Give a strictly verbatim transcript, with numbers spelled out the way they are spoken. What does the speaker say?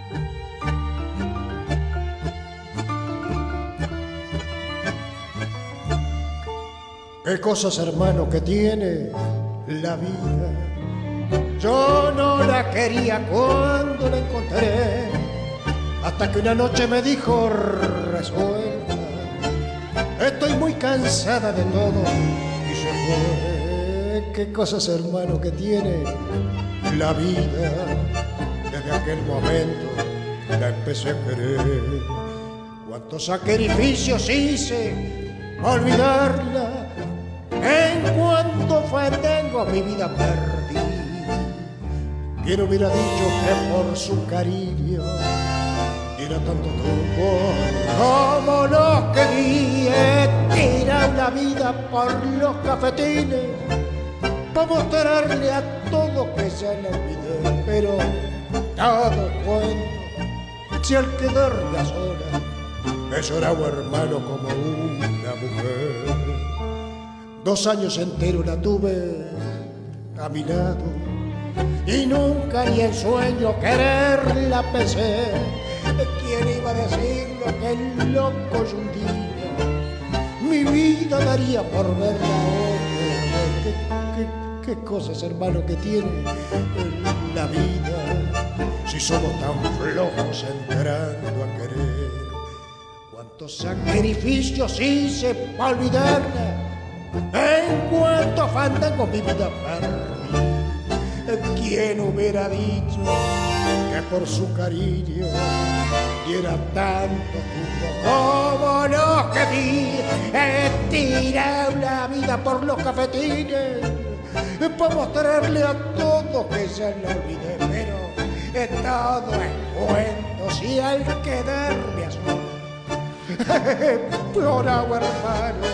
Qué cosas, hermano, que tiene la vida. Yo no la quería cuando la encontré, hasta que una noche me dijo resuelta, estoy muy cansada de todo, y se fue. Qué cosas, hermano, que tiene la vida. Desde aquel momento la empecé a querer. Cuántos sacrificios hice para olvidarla. En cuanto fandango mi vida perdí. ¿Quién hubiera dicho que por su cariño diera tanto truco como los que di? He tirado la vida por los cafetines para mostrarle a todos que ya la olvidé. Pero todo cuento, si al quedarme a solas he llorado, hermano, como una mujer. Dos años enteros la tuve a mi lado y nunca ni en sueño quererla pensé. ¿Quién iba a decirlo que el loco y un día mi vida daría por verla otra? ¿Qué, qué, qué cosas, hermano, que tiene la vida, si somos tan flojos entrando a querer? ¿Cuántos sacrificios hice para olvidarla? En cuanto fandango mi vida perdí. ¿Quién hubiera dicho que por su cariño diera tanto tubo como los que di? He tirado la vida por los cafetines para mostrarle a todos que ya la olvidé. Pero todo es cuento, si al quedarme a solas por agua, hermano,